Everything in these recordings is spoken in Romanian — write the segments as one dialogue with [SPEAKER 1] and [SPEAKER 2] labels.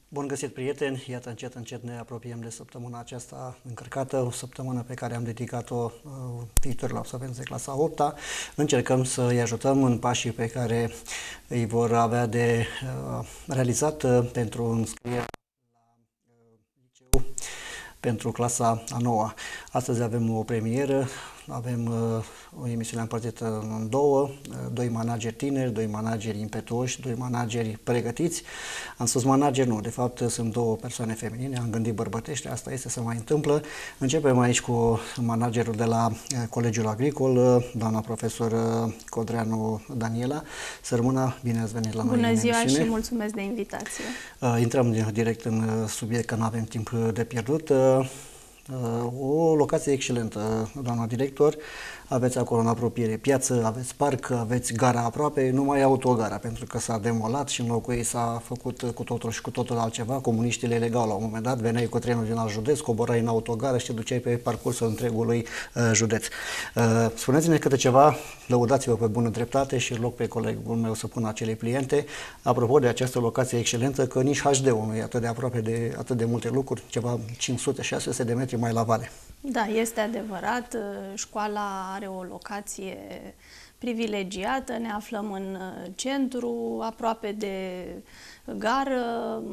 [SPEAKER 1] Bun găsit, prieteni! Iată, încet, încet ne apropiem de săptămâna aceasta încărcată, o săptămână pe care am dedicat-o viitorilor absolvenți de clasa 8-a. Încercăm să îi ajutăm în pașii pe care îi vor avea de realizat pentru înscrierea la liceu pentru clasa a 9-a. Astăzi avem o premieră, avem o emisiune împărțită în două, doi manageri tineri, doi manageri impetuoși, doi manageri pregătiți. Am spus manageri, nu, de fapt sunt două persoane feminine, am gândit bărbătește, asta este, se mai întâmplă. Începem aici cu managerul de la Colegiul Agricol, doamna profesor Codreanu Daniela. Să rămână, bine ați venit la noi în emisiune.
[SPEAKER 2] Bună ziua și mulțumesc de invitație.
[SPEAKER 1] Intrăm direct în subiect, că nu avem timp de pierdut. O locație excelentă, doamna director, aveți acolo în apropiere piață, aveți parc, aveți gara aproape, nu mai e autogara, pentru că s-a demolat și în locul ei s-a făcut cu totul și cu totul altceva. Comuniștii le legau la un moment dat, veneai cu trenul din alt județ, coborai în autogară și te duceai pe parcursul întregului județ. Spuneți-ne câte ceva, lăudați-vă pe bună dreptate și loc pe colegul meu să pună acele pliente. Apropo de această locație excelentă, că nici HD-ul nu e atât de aproape de atât de multe lucruri, ceva 500-600 de metri mai la vale.
[SPEAKER 2] Da, este adevărat, școala are o locație privilegiată, ne aflăm în centru, aproape de gară,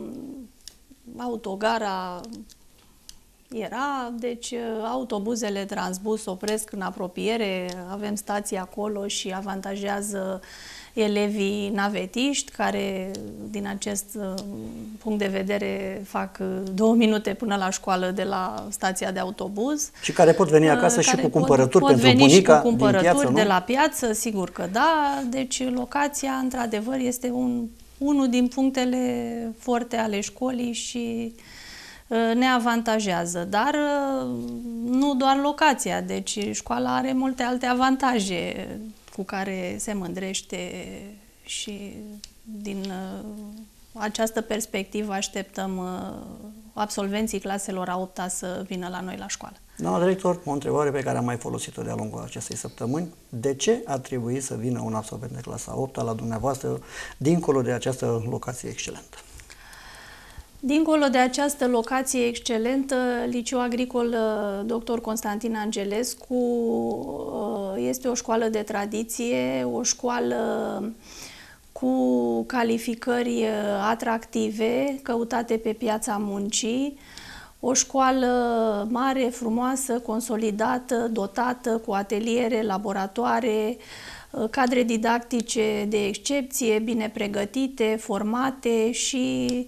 [SPEAKER 2] autogara era, deci autobuzele Transbus opresc în apropiere, avem stații acolo și avantajează elevii navetiști care, din acest punct de vedere, fac 2 minute până la școală de la stația de autobuz.
[SPEAKER 1] Și care pot veni acasă și cu cumpărături pentru bunica din piață, nu?
[SPEAKER 2] De la piață, sigur că da. Deci locația, într-adevăr, este unul din punctele forte ale școlii și ne avantajează, dar nu doar locația, deci școala are multe alte avantaje cu care se mândrește și din această perspectivă așteptăm absolvenții claselor a 8-a să vină la noi la școală.
[SPEAKER 1] Doamna director, o întrebare pe care am mai folosit-o de-a lungul acestei săptămâni. De ce ar trebui să vină un absolvent de clasa 8-a la dumneavoastră, dincolo de această locație excelentă?
[SPEAKER 2] Dincolo de această locație excelentă, Liceul Agricol Dr. Constantin Angelescu este o școală de tradiție, o școală cu calificări atractive, căutate pe piața muncii, o școală mare, frumoasă, consolidată, dotată cu ateliere, laboratoare, cadre didactice de excepție, bine pregătite, formate și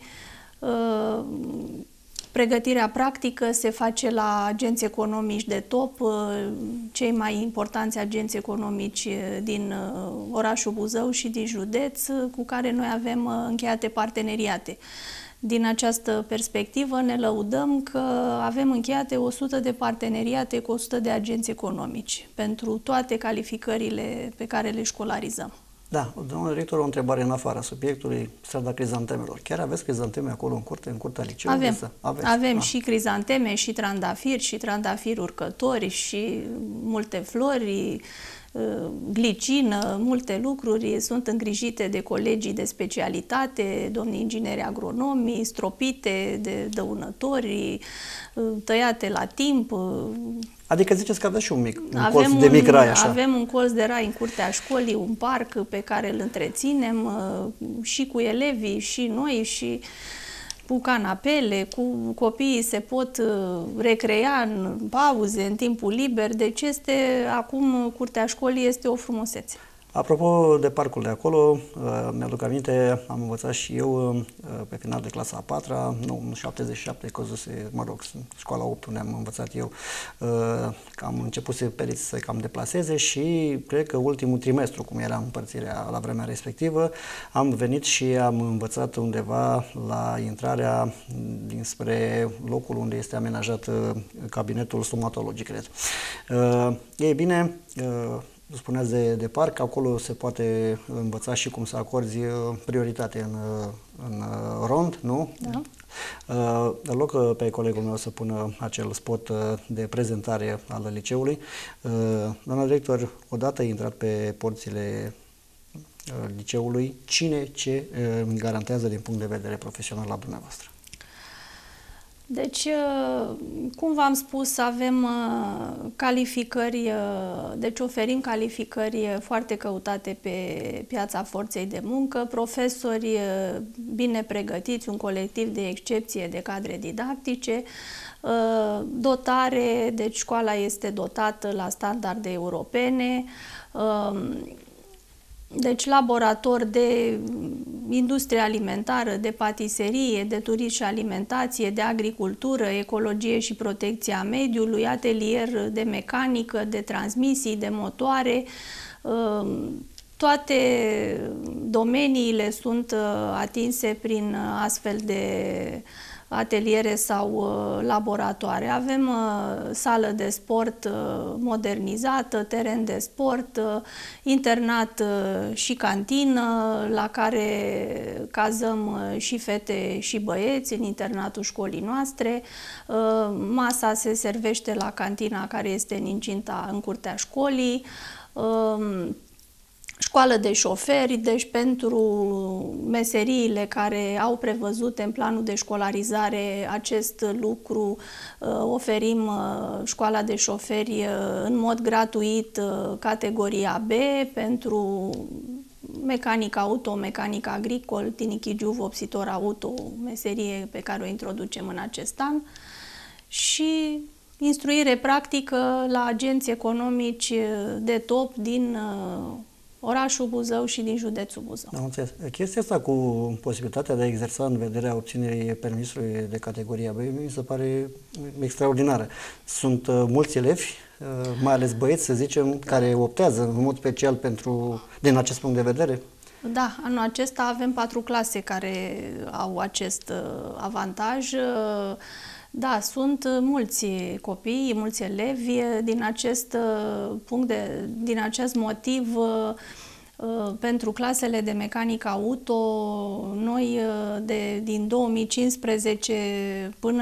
[SPEAKER 2] pregătirea practică se face la agenți economici de top, cei mai importanți agenți economici din orașul Buzău și din județ, cu care noi avem încheiate parteneriate. Din această perspectivă ne lăudăm că avem încheiate 100 de parteneriate cu 100 de agenți economici pentru toate calificările pe care le școlarizăm.
[SPEAKER 1] Da, domnule director, o întrebare în afara subiectului, strada Crizantemelor. Chiar aveți crizanteme acolo în curte, în curtea liceului?
[SPEAKER 2] Avem și crizanteme, și trandafiri urcători, și multe flori, glicină, multe lucruri sunt îngrijite de colegii de specialitate, domnii ingineri agronomi, stropite de dăunători, tăiate la timp.
[SPEAKER 1] Adică ziceți că aveți și un colț de mic rai, așa.
[SPEAKER 2] Avem un colț de rai în curtea școlii, un parc pe care îl întreținem și cu elevii, și noi, și cu canapele, cu copiii se pot recrea în pauze, în timpul liber, deci acum curtea școlii este o frumusețe.
[SPEAKER 1] Apropo de parcul de acolo, mi-aduc aminte, am învățat și eu pe final de clasa a 4-a, nu, în 77 căzuse, mă rog, școala 8 unde am învățat eu, că am început să pereți să cam deplaseze și cred că ultimul trimestru, cum era împărțirea la vremea respectivă, am venit și am învățat undeva la intrarea dinspre locul unde este amenajat cabinetul stomatologic, cred. Ei bine, spuneați de parc, acolo se poate învăța și cum să acorzi prioritate în rond, nu?
[SPEAKER 2] Da.
[SPEAKER 1] Îl loc pe colegul meu să pună acel spot de prezentare al liceului. Doamna director, odată intrat pe porțile liceului, cine ce garantează din punct de vedere profesional la dumneavoastră?
[SPEAKER 2] Deci, cum v-am spus, avem calificări, deci oferim calificări foarte căutate pe piața forței de muncă, profesori bine pregătiți, un colectiv de excepție de cadre didactice, dotare, deci școala este dotată la standarde europene, deci laborator de industrie alimentară, de patiserie, de turism și alimentație, de agricultură, ecologie și protecția mediului, atelier de mecanică, de transmisii, de motoare. Toate domeniile sunt atinse prin astfel de ateliere sau laboratoare. Avem sală de sport modernizată, teren de sport, internat și cantină, la care cazăm și fete și băieți în internatul școlii noastre. Masa se servește la cantina care este în incinta, în curtea școlii. Școală de șoferi, deci pentru meseriile care au prevăzute în planul de școlarizare acest lucru, oferim școala de șoferi în mod gratuit categoria B pentru mecanic auto, mecanic agricol, tinichigiu, vopsitor auto, meserie pe care o introducem în acest an, și instruire practică la agenți economici de top din orașul Buzău și din județul Buzău.
[SPEAKER 1] Am înțeles. Chestia asta cu posibilitatea de a exersa în vederea obținerii permisului de categoria B mi se pare extraordinară. Sunt mulți elevi, mai ales băieți, să zicem, care optează în mod special din acest punct de vedere?
[SPEAKER 2] Da, anul acesta avem 4 clase care au acest avantaj. Da, sunt mulți copii, mulți elevi din acest din acest motiv. Pentru clasele de mecanică auto, noi din 2015 până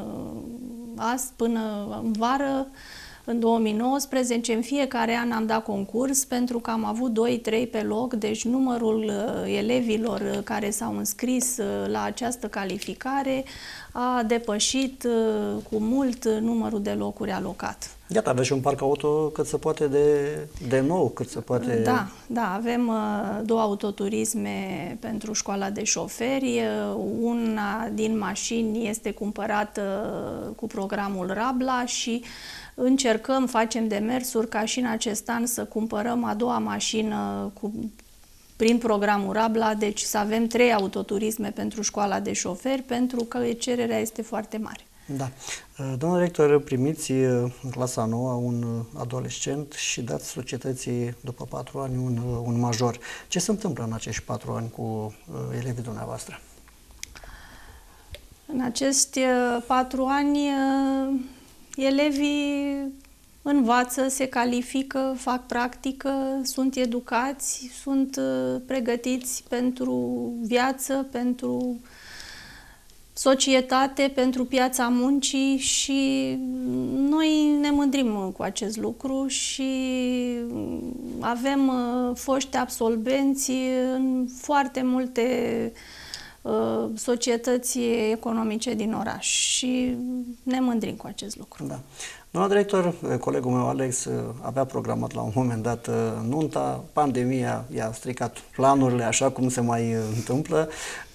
[SPEAKER 2] în vară, în 2019, în fiecare an am dat concurs pentru că am avut 2-3 pe loc, deci numărul elevilor care s-au înscris la această calificare a depășit cu mult numărul de locuri alocat.
[SPEAKER 1] Iată, aveți și un parc auto cât se poate de nou, cât se poate...
[SPEAKER 2] Da, avem 2 autoturisme pentru școala de șoferi. Una din mașini este cumpărată cu programul Rabla și facem demersuri ca și în acest an să cumpărăm a 2-a mașină prin programul Rabla, deci să avem 3 autoturisme pentru școala de șoferi, pentru că cererea este foarte mare.
[SPEAKER 1] Da. Doamna rector, primiți în clasa 9 un adolescent și dați societății după 4 ani un major. Ce se întâmplă în acești 4 ani cu elevii dumneavoastră?
[SPEAKER 2] În acești 4 ani elevii învață, se califică, fac practică, sunt educați, sunt pregătiți pentru viață, pentru societate, pentru piața muncii și noi ne mândrim cu acest lucru și avem foști absolvenți în foarte multe societăți economice din oraș și ne mândrim cu acest lucru.
[SPEAKER 1] Da. Doamna director, colegul meu Alex avea programat la un moment dat nunta, pandemia i-a stricat planurile, așa cum se mai întâmplă.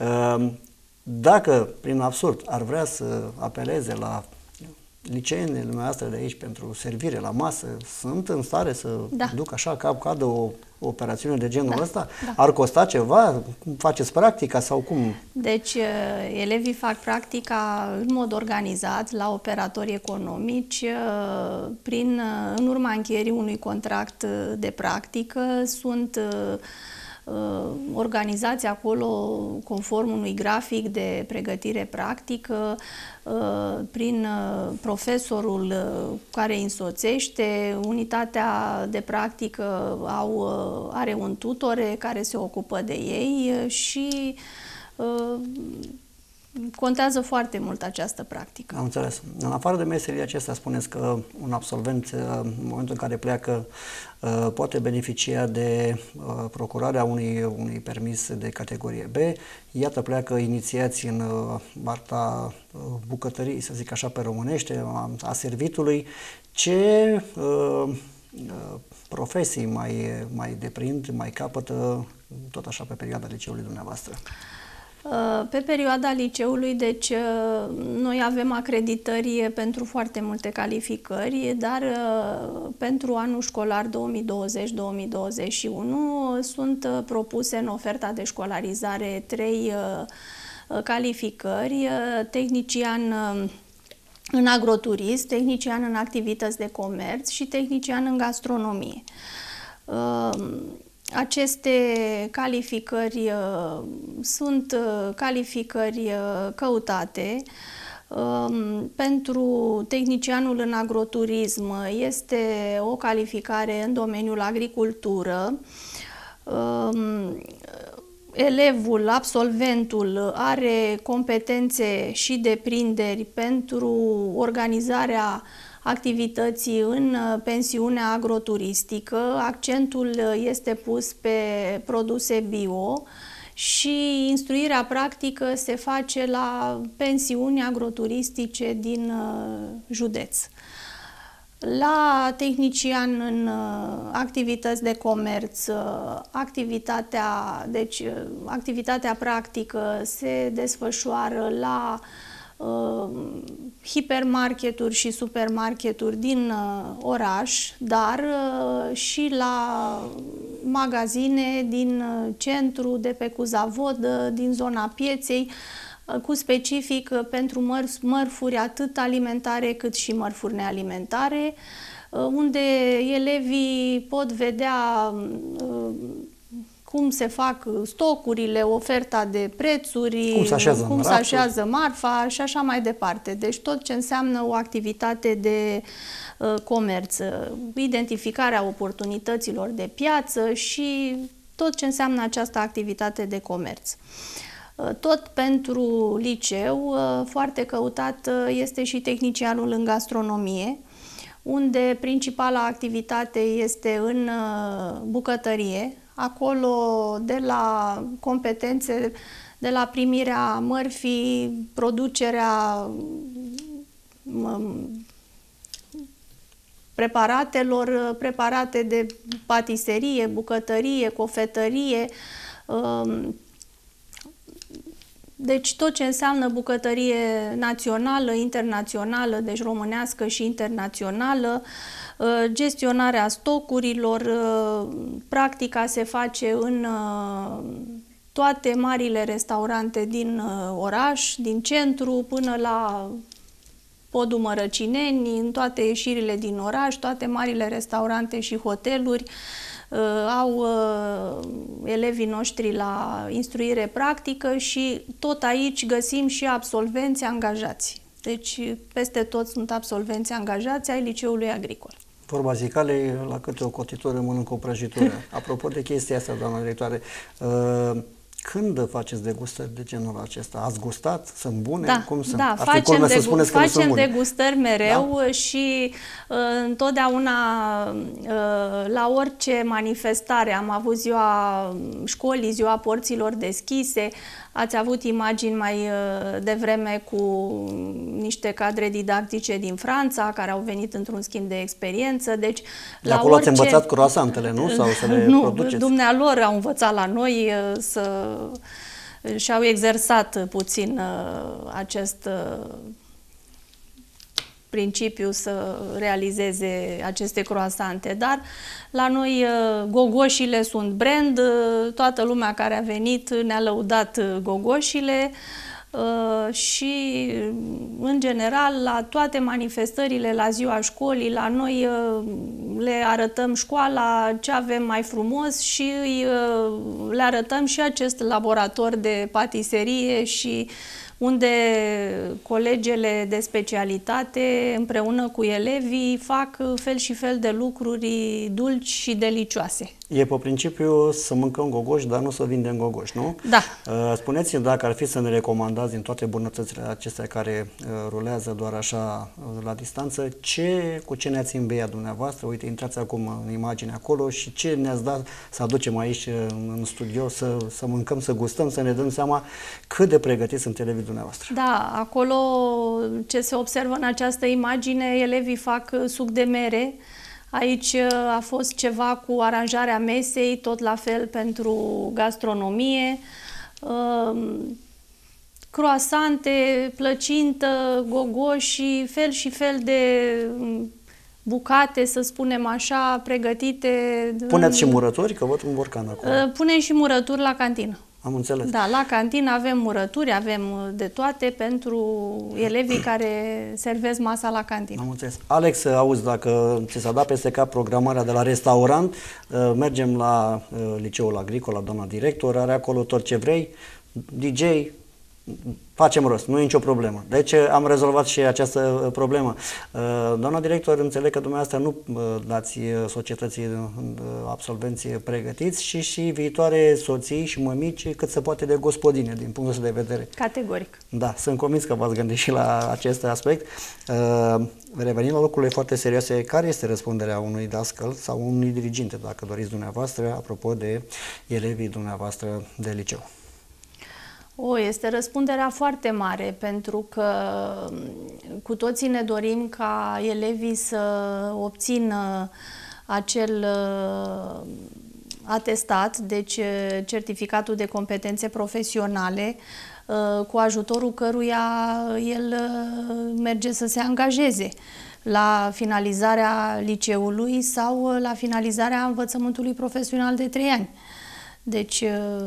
[SPEAKER 1] Dacă, prin absurd, ar vrea să apeleze la liceenele noastre de aici pentru servire la masă, sunt în stare să ducă așa cap-cadă o operațiune de genul ăsta? Da. Ar costa ceva? Faceți practica sau cum?
[SPEAKER 2] Deci, elevii fac practica în mod organizat la operatori economici. În urma încheierii unui contract de practică sunt organizați acolo conform unui grafic de pregătire practică, prin profesorul care îi însoțește. Unitatea de practică are un tutore care se ocupă de ei și contează foarte mult această practică.
[SPEAKER 1] Am înțeles. În afară de meserii acestea, spuneți că un absolvent, în momentul în care pleacă, poate beneficia de procurarea unui permis de categorie B. Iată, pleacă inițiați în arta bucătării, să zic așa pe românește, a servitului. Ce profesii mai deprind, mai capătă, tot așa pe perioada liceului dumneavoastră?
[SPEAKER 2] Pe perioada liceului, deci, noi avem acreditări pentru foarte multe calificări, dar pentru anul școlar 2020-2021 sunt propuse în oferta de școlarizare 3 calificări: tehnician în agroturism, tehnician în activități de comerț și tehnician în gastronomie. Aceste calificări sunt calificări căutate. Pentru tehnicianul în agroturism este o calificare în domeniul agricultură. Elevul, absolventul, are competențe și deprinderi pentru organizarea activității în pensiunea agroturistică. Accentul este pus pe produse bio și instruirea practică se face la pensiuni agroturistice din județ. La tehnician în activități de comerț, activitatea practică se desfășoară la hipermarketuri și supermarketuri din oraș, dar și la magazine din centru, de pe Cuzavodă, din zona pieței, cu specific pentru mărfuri atât alimentare cât și mărfuri nealimentare, unde elevii pot vedea cum se fac stocurile, oferta de prețuri, cum se așează marfa și așa mai departe. Deci tot ce înseamnă o activitate de comerț, identificarea oportunităților de piață și tot ce înseamnă această activitate de comerț. Tot pentru liceu, foarte căutat este și tehnicianul în gastronomie, unde principala activitate este în bucătărie. Acolo, de la competențe, de la primirea mărfii, producerea preparatelor, preparate de patiserie, bucătărie, cofetărie, deci tot ce înseamnă bucătărie națională, internațională, deci românească și internațională, gestionarea stocurilor, practica se face în toate marile restaurante din oraș, din centru până la Podul Mărăcineni, în toate ieșirile din oraș, toate marile restaurante și hoteluri au elevii noștri la instruire practică și tot aici găsim și absolvenți angajați. Deci peste tot sunt absolvenți angajați ai liceului agricol.
[SPEAKER 1] Vorba zicalei, la câte o cotitură mănâncă o prăjitură. Apropo de chestia asta, doamna directoare, când faceți degustări de genul acesta? Ați gustat? Sunt bune?
[SPEAKER 2] Da,
[SPEAKER 1] cum sunt?
[SPEAKER 2] Da, facem degustări mereu, da? Și întotdeauna la orice manifestare, am avut ziua școlii, ziua porților deschise, ați avut imagini mai devreme cu niște cadre didactice din Franța care au venit într-un schimb de experiență. Deci,
[SPEAKER 1] de acolo ați învățat croasantele, nu? Sau să le produceți?
[SPEAKER 2] Nu, dumnealor au învățat la noi și-au exersat puțin acest principiu să realizeze aceste croasante, dar la noi gogoșile sunt brand, toată lumea care a venit ne-a lăudat gogoșile și în general la toate manifestările, la ziua școlii, la noi le arătăm școala, ce avem mai frumos și le arătăm și acest laborator de patiserie și unde colegele de specialitate împreună cu elevii fac fel și fel de lucruri dulci și delicioase.
[SPEAKER 1] E pe principiu să mâncăm gogoși, dar nu să vindem gogoși, nu?
[SPEAKER 2] Da.
[SPEAKER 1] Spuneți-mi, dacă ar fi să ne recomandați din toate bunătățile acestea care rulează doar așa la distanță, cu ce ne-ați îmbeiat dumneavoastră? Uite, intrați acum în imagine acolo și ce ne-ați dat să aducem aici în studio, să mâncăm, să gustăm, să ne dăm seama cât de pregătiți sunt elevii dumneavoastră.
[SPEAKER 2] Da, acolo ce se observă în această imagine, elevii fac suc de mere. Aici a fost ceva cu aranjarea mesei, tot la fel pentru gastronomie, croasante, plăcintă, gogoși, fel și fel de bucate, să spunem așa, pregătite.
[SPEAKER 1] Puneți și murături, că văd un borcan acolo.
[SPEAKER 2] Punem și murături la cantină.
[SPEAKER 1] Am înțeles.
[SPEAKER 2] Da, la cantină avem murături, avem de toate pentru elevii care servesc masa la cantină.
[SPEAKER 1] Am înțeles. Alex, auzi, dacă ți s-a dat peste cap programarea de la restaurant, mergem la Liceul Agricol, la doamna director, are acolo tot ce vrei, DJ, facem rost, nu e nicio problemă. Deci am rezolvat și această problemă. Doamna director, înțeleg că dumneavoastră nu dați societății absolvenții pregătiți și viitoare soții și mămici cât se poate de gospodine din punctul de vedere.
[SPEAKER 2] Categoric.
[SPEAKER 1] Da, sunt convins că v-ați gândit și la acest aspect. Revenind la lucrurile foarte serioase, care este răspunderea unui dascăl sau unui diriginte, dacă doriți dumneavoastră, apropo de elevii dumneavoastră de liceu?
[SPEAKER 2] Este răspunderea foarte mare, pentru că cu toții ne dorim ca elevii să obțină acel atestat, deci certificatul de competențe profesionale, cu ajutorul căruia el merge să se angajeze la finalizarea liceului sau la finalizarea învățământului profesional de 3 ani. Deci,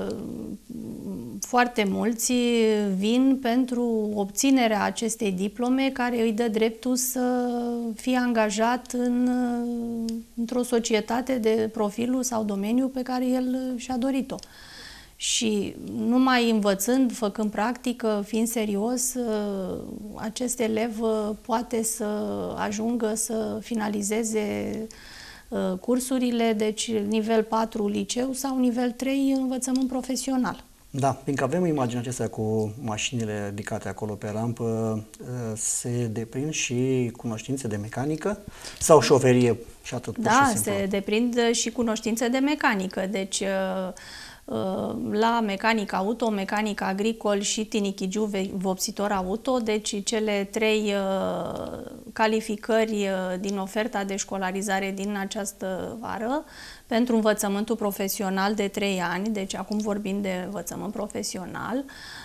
[SPEAKER 2] foarte mulți vin pentru obținerea acestei diplome care îi dă dreptul să fie angajat într-o societate de profilul sau domeniul pe care el și-a dorit-o. Și numai învățând, făcând practică, fiind serios, acest elev poate să ajungă să finalizeze cursurile, deci nivel 4 liceu sau nivel 3 învățământ profesional.
[SPEAKER 1] Da, fiindcă avem imaginea acestea cu mașinile ridicate acolo pe rampă, se deprind și cunoștințe de mecanică sau șoferie și atât?
[SPEAKER 2] Da, se deprind și cunoștințe de mecanică, deci la mecanic auto, mecanic agricol și tinichigiu vopsitor auto, deci cele 3 calificări din oferta de școlarizare din această vară pentru învățământul profesional de 3 ani, deci acum vorbim de învățământ profesional,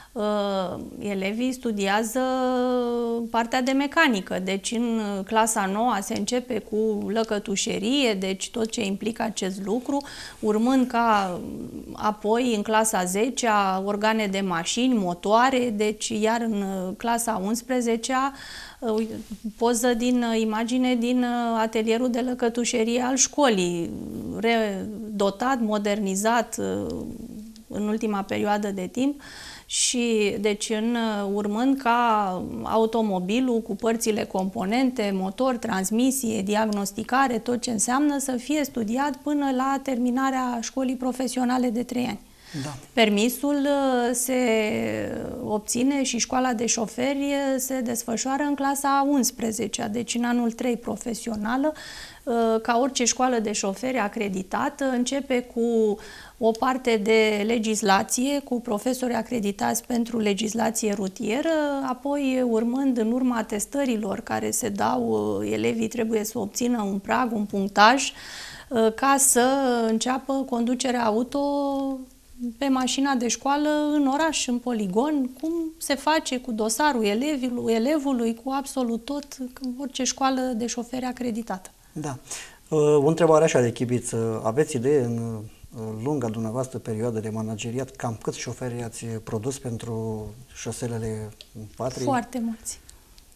[SPEAKER 2] elevii studiază partea de mecanică, deci în clasa 9 se începe cu lăcătușerie, deci tot ce implică acest lucru, urmând ca apoi în clasa 10-a organe de mașini, motoare, deci iar în clasa 11-a poză din imagine din atelierul de lăcătușerie al școlii, redotat, modernizat în ultima perioadă de timp. Și deci urmând ca automobilul cu părțile componente, motor, transmisie, diagnosticare, tot ce înseamnă să fie studiat până la terminarea școlii profesionale de 3 ani.
[SPEAKER 1] Da.
[SPEAKER 2] Permisul se obține și școala de șoferi se desfășoară în clasa 11-a, deci în anul 3 profesională, ca orice școală de șoferi acreditată, începe cu o parte de legislație, cu profesori acreditați pentru legislație rutieră, apoi urmând în urma testărilor care se dau, elevii trebuie să obțină un prag, un punctaj, ca să înceapă conducerea auto pe mașina de școală în oraș, în poligon, cum se face cu dosarul elevului, cu absolut tot, cu orice școală de șoferi acreditată.
[SPEAKER 1] Da. O întrebare așa de chibiță. Aveți idee în lunga dumneavoastră perioadă de manageriat cam câți șoferi ați produs pentru șoselele patriei?
[SPEAKER 2] Foarte mulți.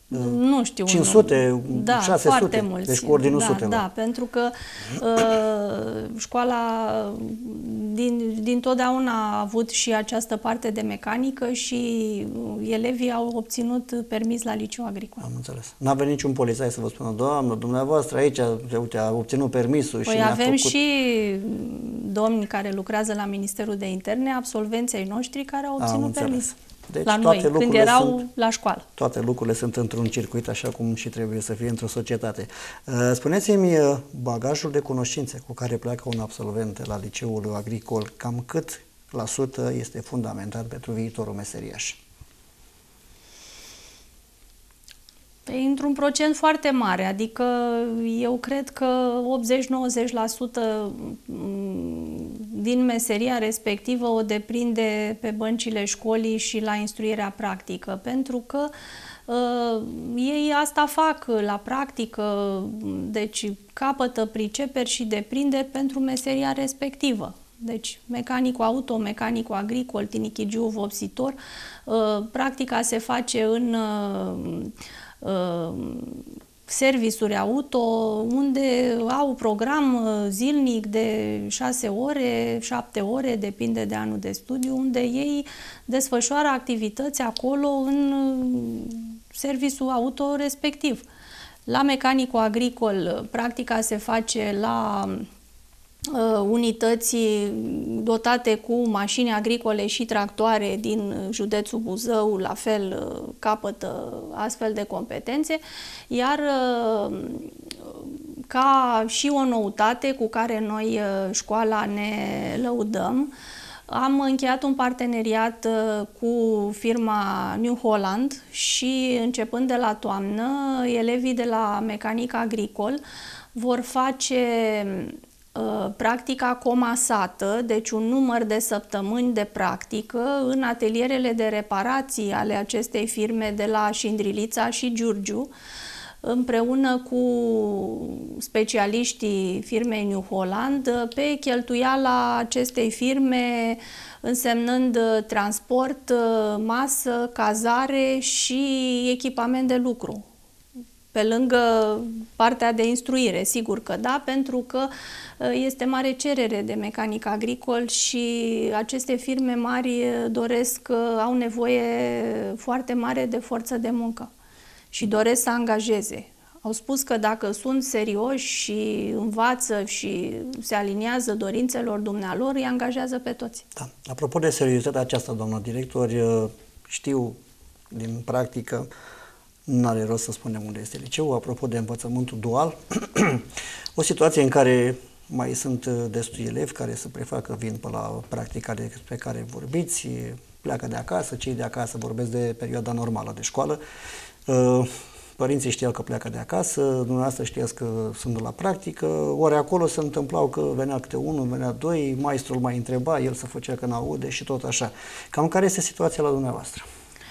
[SPEAKER 2] nu știu,
[SPEAKER 1] 500,
[SPEAKER 2] da,
[SPEAKER 1] 600,
[SPEAKER 2] foarte mulți.
[SPEAKER 1] deci cu ordinul sutelor.
[SPEAKER 2] Da, pentru că școala din totdeauna a avut și această parte de mecanică și elevii au obținut permis la liceu agricol.
[SPEAKER 1] Am înțeles. N-a venit niciun polițai să vă spună, doamnă, dumneavoastră aici, uite, a obținut permisul și
[SPEAKER 2] Păi avem și domni care lucrează la Ministerul de Interne, absolvenții ai noștri care au obținut permis.
[SPEAKER 1] Deci,
[SPEAKER 2] la noi, când erau la școală.
[SPEAKER 1] Toate lucrurile sunt într-un circuit, așa cum și trebuie să fie într-o societate. Spuneți-mi, bagajul de cunoștințe cu care pleacă un absolvent la liceul agricol, cam cât la sută este fundamental pentru viitorul meseriaș?
[SPEAKER 2] Într-un procent foarte mare, adică eu cred că 80-90% din meseria respectivă o deprinde pe băncile școlii și la instruirea practică, pentru că ei asta fac la practică, deci capătă priceperi și deprinderi pentru meseria respectivă. Deci mecanicul auto, mecanicul agricol, tinichigiu, vopsitor, practica se face în servisuri auto, unde au program zilnic de 6 ore, 7 ore, depinde de anul de studiu, unde ei desfășoară activități acolo în serviciul auto respectiv. La mecanicul agricol, practica se face la unități dotate cu mașini agricole și tractoare din județul Buzău, la fel capătă astfel de competențe, iar ca și o noutate cu care noi școala ne lăudăm, am încheiat un parteneriat cu firma New Holland și începând de la toamnă, elevii de la mecanic agricol vor face practica comasată, deci un număr de săptămâni de practică în atelierele de reparații ale acestei firme de la Șindrilița și Giurgiu, împreună cu specialiștii firmei New Holland, pe cheltuiala acestei firme, însemnând transport, masă, cazare și echipament de lucru. Pe lângă partea de instruire, sigur că da, pentru că este mare cerere de mecanic agricol și aceste firme mari doresc, au nevoie foarte mare de forță de muncă și doresc să angajeze. Au spus că dacă sunt serioși și învață și se aliniază dorințelor dumnealor, îi angajează pe toți.
[SPEAKER 1] Da. Apropo de seriozitatea aceasta, doamnă director, știu din practică, nu are rost să spunem unde este liceul, apropo de învățământul dual, o situație în care mai sunt destui elevi care se prefac, vin pe la practica despre care vorbiți, pleacă de acasă, cei de acasă vorbesc de perioada normală de școală, părinții știau că pleacă de acasă, dumneavoastră știați că sunt la practică, ori acolo se întâmplau că venea câte unul, venea doi, maestrul mai întreba, el se făcea că n-aude și tot așa. Cam care este situația la dumneavoastră?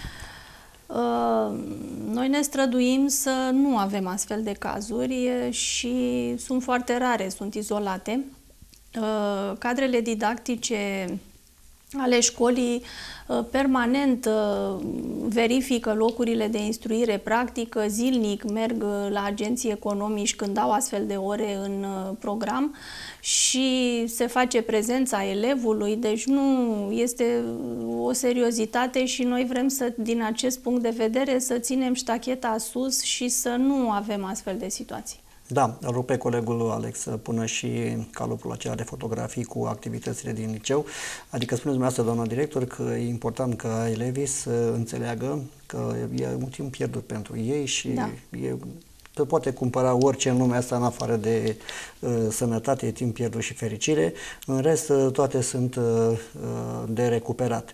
[SPEAKER 2] Noi ne străduim să nu avem astfel de cazuri și sunt foarte rare, sunt izolate. Cadrele didactice ale școlii permanent verifică locurile de instruire practică, zilnic merg la agenții economici când au astfel de ore în program și se face prezența elevului, deci nu este o seriozitate și noi vrem să, din acest punct de vedere, să ținem ștacheta sus și să nu avem astfel de situații.
[SPEAKER 1] Da, îl rog pe colegul Alex să pună și calupul acela de fotografii cu activitățile din liceu. Adică spuneți dumneavoastră, doamna director, că e important ca elevii să înțeleagă că e un timp pierdut pentru ei și
[SPEAKER 2] da.
[SPEAKER 1] te poate cumpăra orice în lumea asta în afară de sănătate, e timp pierdut și fericire. În rest, toate sunt de recuperat.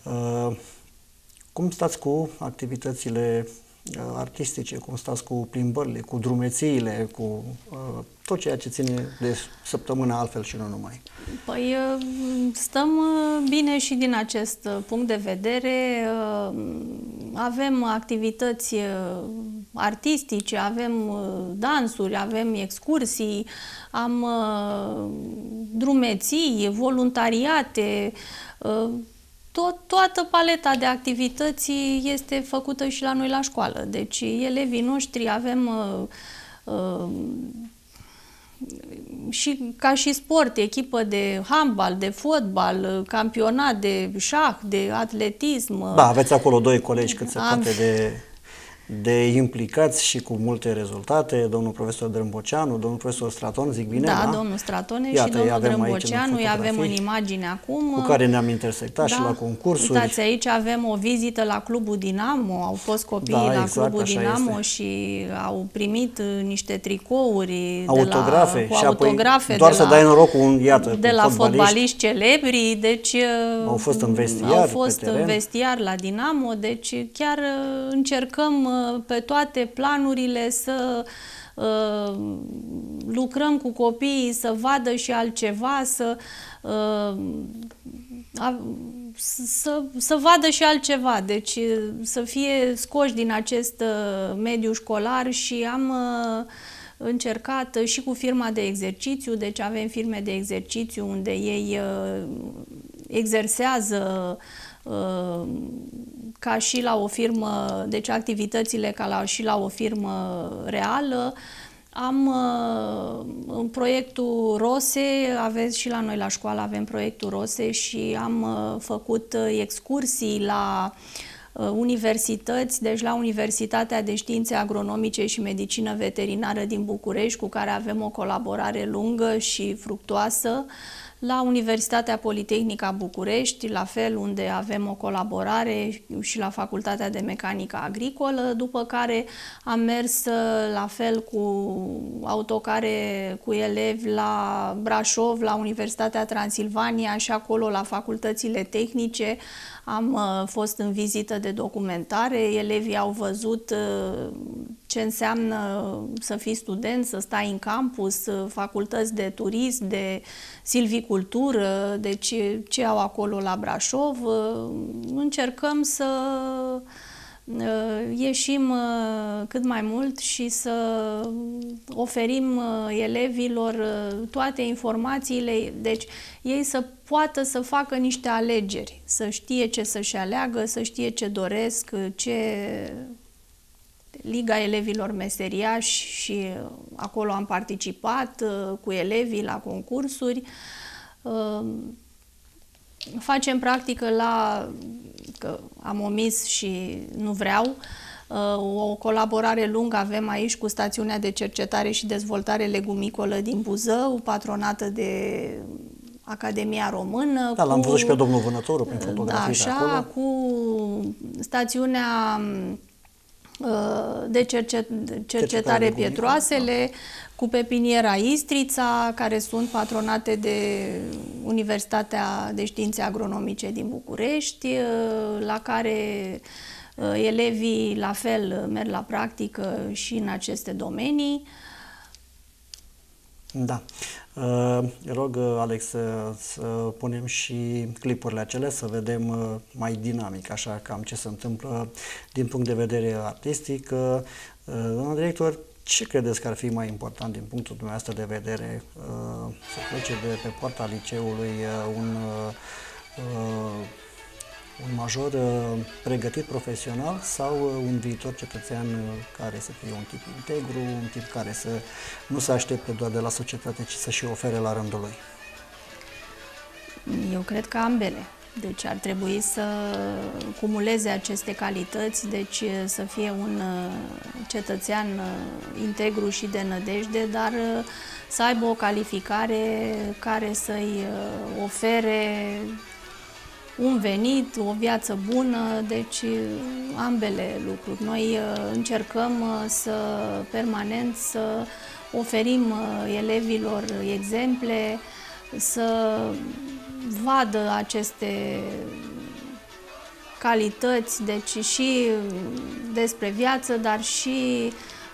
[SPEAKER 1] Cum stați cu activitățile artistice, cum stați cu plimbările, cu drumețiile, cu tot ceea ce ține de săptămâna altfel și nu numai?
[SPEAKER 2] Păi stăm bine și din acest punct de vedere. Avem activități artistice, avem dansuri, avem excursii, am drumeții, voluntariate, toată paleta de activități este făcută și la noi la școală. Deci elevii noștri avem și ca și sport, echipă de handbal, de fotbal, campionat de șah, de atletism.
[SPEAKER 1] Da, aveți acolo doi colegi cât se poate de implicați și cu multe rezultate, domnul profesor Drămboceanu, domnul profesor Straton, zic bine,
[SPEAKER 2] da?
[SPEAKER 1] Da,
[SPEAKER 2] domnul Stratone
[SPEAKER 1] Iată,
[SPEAKER 2] și domnul Drămboceanu, îi avem în
[SPEAKER 1] fotografii
[SPEAKER 2] imagine acum.
[SPEAKER 1] cu care ne-am intersectat și la concursuri.
[SPEAKER 2] Uitați, aici avem o vizită la Clubul Dinamo, au fost copiii la
[SPEAKER 1] exact,
[SPEAKER 2] Clubul Dinamo
[SPEAKER 1] este.
[SPEAKER 2] Și au primit niște tricouri
[SPEAKER 1] autografe,
[SPEAKER 2] cu
[SPEAKER 1] și
[SPEAKER 2] autografe
[SPEAKER 1] apoi doar să dai noroc cu,
[SPEAKER 2] de la fotbaliști celebri, deci
[SPEAKER 1] au fost în vestiar,
[SPEAKER 2] au fost în vestiar la Dinamo, deci chiar încercăm pe toate planurile să lucrăm cu copiii, să vadă și altceva, să vadă și altceva, deci să fie scoși din acest mediu școlar și am încercat și cu firma de exercițiu, deci avem firme de exercițiu unde ei exersează ca și la o firmă, deci activitățile și la o firmă reală. Am în proiectul ROSE, aveți și la noi la școală, avem proiectul ROSE și am făcut excursii la universități, deci la Universitatea de Științe Agronomice și Medicină Veterinară din București, cu care avem o colaborare lungă și fructuoasă, la Universitatea Politehnică București, la fel, unde avem o colaborare și la Facultatea de Mecanică Agricolă, după care am mers la fel cu autocare cu elevi la Brașov, la Universitatea Transilvania și acolo la facultățile tehnice. Am fost în vizită de documentare, elevii au văzut ce înseamnă să fii student, să stai în campus, facultăți de turism, de silvicultură, deci ce au acolo la Brașov. Încercăm să ieșim cât mai mult și să oferim elevilor toate informațiile, deci ei să poată să facă niște alegeri, să știe ce să-și aleagă, să știe ce doresc, ce Liga Elevilor Meseriași și acolo am participat cu elevii la concursuri. Facem practică că am omis și nu vreau, o colaborare lungă avem aici cu Stațiunea de Cercetare și Dezvoltare Legumicolă din Buzău, patronată de Academia Română.
[SPEAKER 1] Da, l-am văzut și pe domnul Vânătoru prin fotografii de acolo.
[SPEAKER 2] Cu Stațiunea de Cercetare Pietroasele, cu pepiniera Istrița, care sunt patronate de Universitatea de Științe Agronomice din București, la care elevii la fel merg la practică și în aceste domenii.
[SPEAKER 1] Da. Rog, Alex, să punem și clipurile acelea, să vedem mai dinamic, așa, cam ce se întâmplă din punct de vedere artistic. Doamna director, ce credeți că ar fi mai important din punctul dumneavoastră de vedere, să plece de pe poarta liceului un major pregătit profesional sau un viitor cetățean care să fie un tip integru, un tip care să nu se aștepte doar de la societate, ci să și ofere la rândul lui?
[SPEAKER 2] Eu cred că ambele. Deci ar trebui să cumuleze aceste calități, deci să fie un cetățean integru și de nădejde, dar să aibă o calificare care să-i ofere un venit, o viață bună, deci ambele lucruri. Noi încercăm permanent să oferim elevilor exemple, să vadă aceste calități, deci și despre viață, dar și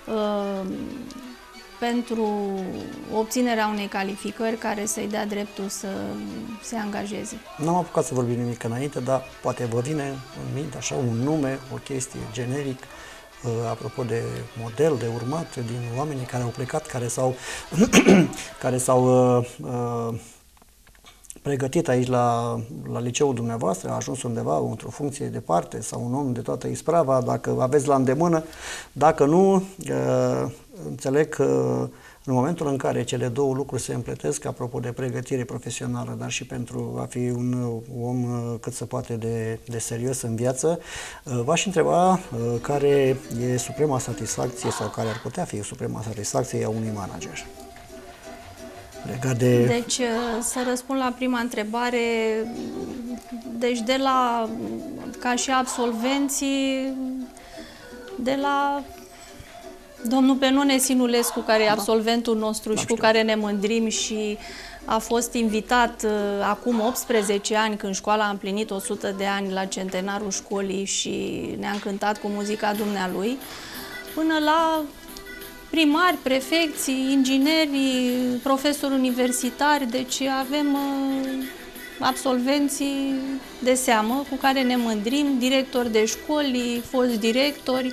[SPEAKER 2] pentru obținerea unei calificări care să-i dea dreptul să se angajeze.
[SPEAKER 1] N-am apucat să vorbim nimic înainte, dar poate vă vine în minte așa un nume, o chestie generic, apropo de model, de urmat, din oamenii care au plecat, care s-au pregătit aici la liceul dumneavoastră, a ajuns undeva într-o funcție de parte sau un om de toată isprava, dacă aveți la îndemână, dacă nu, înțeleg că în momentul în care cele două lucruri se împletesc, apropo de pregătire profesională, dar și pentru a fi un om cât se poate de serios în viață, v-aș întreba care e suprema satisfacție sau care ar putea fi suprema satisfacție a unui manager. Legat de...
[SPEAKER 2] Deci, să răspund la prima întrebare, deci ca și absolvenții, de la domnul Penone Sinulescu, care e absolventul nostru și cu care ne mândrim și a fost invitat acum 18 ani, când școala a împlinit 100 de ani, la centenarul școlii și ne-a încântat cu muzica dumnealui, până la primari, prefecți, ingineri, profesori universitari, deci avem absolvenții de seamă cu care ne mândrim, directori de școli, foști directori.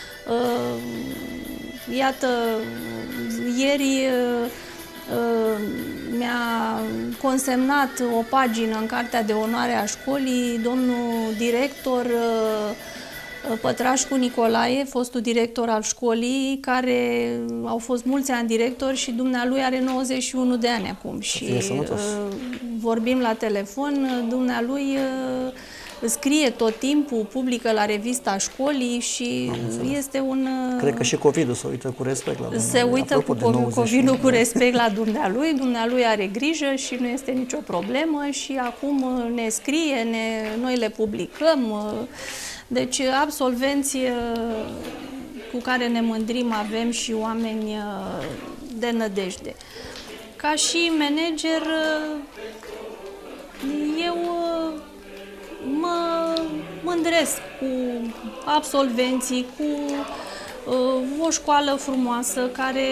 [SPEAKER 2] Iată, ieri mi-a consemnat o pagină în Cartea de Onoare a școlii domnul director Pătrașcu Nicolae, fostul director al școlii, care au fost mulți ani director și dumnealui are 91 de ani acum. Și vorbim la telefon, dumnealui scrie tot timpul, publică la revista școlii și este un...
[SPEAKER 1] Cred că și COVID-ul se uită cu respect la dumnealui.
[SPEAKER 2] Se uită cu COVID-ul cu respect la dumnealui, dumnealui are grijă și nu este nicio problemă și acum ne scrie, noi le publicăm. Deci absolvenți cu care ne mândrim avem și oameni de nădejde. Ca și manager, eu mă mândresc cu absolvenții, cu o școală frumoasă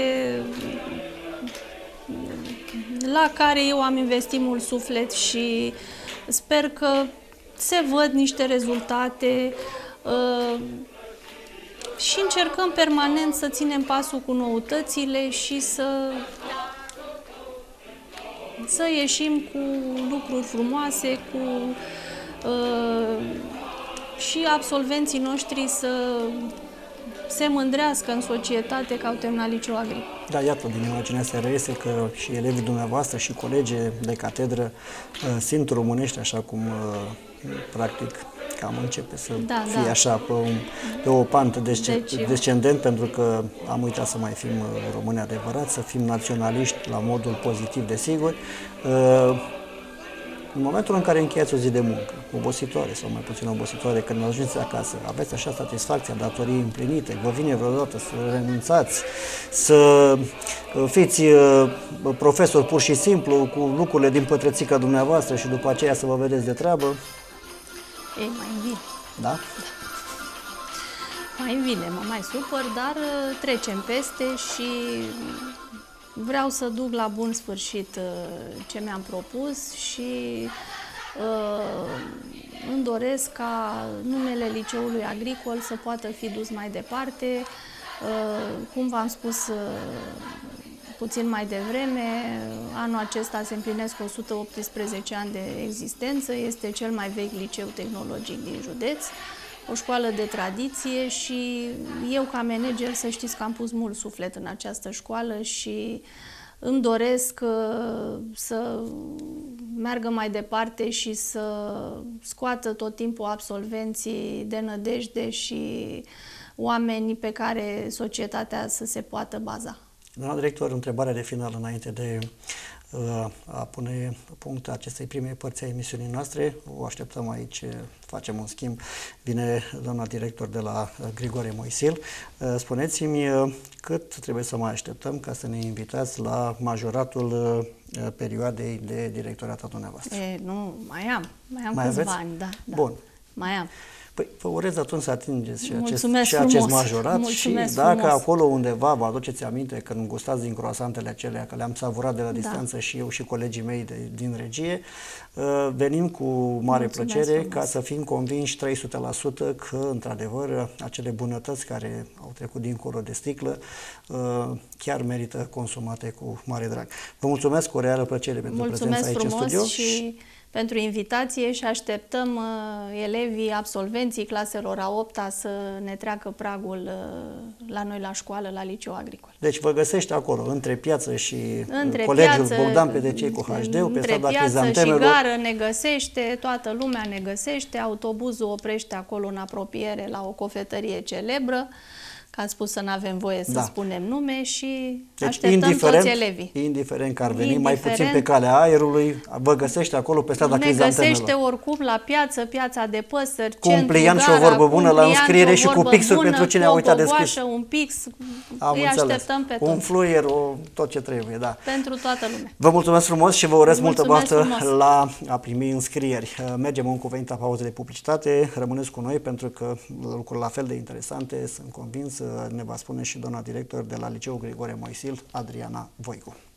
[SPEAKER 2] la care eu am investit mult suflet și sper că se văd niște rezultate și încercăm permanent să ținem pasul cu noutățile și să ieșim cu lucruri frumoase, și absolvenții noștri să se mândrească în societate că au terminat liceul agricol.
[SPEAKER 1] Da, iată, din imaginea se reiese că și elevii dumneavoastră și colegii de catedră simt românești, așa cum practic cam începe să fie așa pe o pantă descendent, pentru că am uitat să mai fim români adevărați, să fim naționaliști la modul pozitiv, desigur. În momentul în care încheiați o zi de muncă, obositoare sau mai puțin obositoare, când ajungeți acasă, aveți așa satisfacția datorii împlinite, vă vine vreodată să renunțați, să fiți profesor pur și simplu cu lucrurile din pătrățica dumneavoastră și după aceea să vă vedeți de treabă?
[SPEAKER 2] Ei, mai vine.
[SPEAKER 1] Da?
[SPEAKER 2] Mai vine, mă mai supăr, dar trecem peste și vreau să duc la bun sfârșit ce mi-am propus și îmi doresc ca numele Liceului Agricol să poată fi dus mai departe. Cum v-am spus puțin mai devreme, anul acesta se împlinesc 118 ani de existență, este cel mai vechi liceu tehnologic din județ, o școală de tradiție și eu ca manager să știți că am pus mult suflet în această școală și îmi doresc să meargă mai departe și să scoată tot timpul absolvenții de nădejde și oameni pe care societatea să se poată baza.
[SPEAKER 1] Doamna director, întrebarea de final înainte de a pune punct acestei prime părți a emisiunii noastre. O așteptăm aici, facem un schimb. Vine doamna director de la Grigore Moisil. Spuneți-mi cât trebuie să mai așteptăm ca să ne invitați la majoratul perioadei de directorat a dumneavoastră.
[SPEAKER 2] Nu, mai am câțiva ani, da.
[SPEAKER 1] Bun.
[SPEAKER 2] Mai am.
[SPEAKER 1] Păi vă urez atunci să atingeți și
[SPEAKER 2] Mulțumesc
[SPEAKER 1] acest
[SPEAKER 2] frumos.
[SPEAKER 1] majorat
[SPEAKER 2] Mulțumesc
[SPEAKER 1] și dacă
[SPEAKER 2] frumos.
[SPEAKER 1] acolo undeva vă aduceți aminte când gustați din croasantele acelea, că le-am savurat de la distanță și eu și colegii mei din regie, venim cu mare plăcere
[SPEAKER 2] frumos.
[SPEAKER 1] ca să fim convinși 300% că într-adevăr acele bunătăți care au trecut dincolo de sticlă chiar merită consumate cu mare drag. Vă mulțumesc, o reală plăcere pentru prezența aici în studio.
[SPEAKER 2] Și pentru invitație și așteptăm elevii, absolvenții claselor a 8-a să ne treacă pragul la noi la școală, la liceu agricol.
[SPEAKER 1] Deci vă găsește acolo, între piață și
[SPEAKER 2] între
[SPEAKER 1] colegiul
[SPEAKER 2] piață,
[SPEAKER 1] Bogdan Pedecei cu HD-ul, pe
[SPEAKER 2] între
[SPEAKER 1] strada
[SPEAKER 2] piață și
[SPEAKER 1] Crizantemelor.
[SPEAKER 2] gară ne găsește, toată lumea ne găsește, autobuzul oprește acolo în apropiere la o cofetărie celebră, că ați spus să nu avem voie să spunem nume și
[SPEAKER 1] deci,
[SPEAKER 2] așteptăm toți elevii.
[SPEAKER 1] Indiferent că ar veni mai puțin pe calea aerului, vă găsește acolo pe strada Crizantemelor.
[SPEAKER 2] Ne găsește oricum la piață, piața de păsări,
[SPEAKER 1] cu un pliant și o vorbă bună la înscriere și cu pixul pentru cine a uitat de scris.
[SPEAKER 2] Un pix, îi
[SPEAKER 1] înțeles.
[SPEAKER 2] așteptăm pe toți.
[SPEAKER 1] Un fluier, tot ce trebuie, da.
[SPEAKER 2] Pentru toată lumea.
[SPEAKER 1] Vă mulțumesc frumos și vă urez multă baftă
[SPEAKER 2] frumos.
[SPEAKER 1] la a primi înscrieri. Mergem în cuvenita pauză de publicitate, rămâneți cu noi pentru că lucruri la fel de interesante, sunt convins, ne va spune și doamna director de la Liceul Grigore Moisil, Adriana Voicu.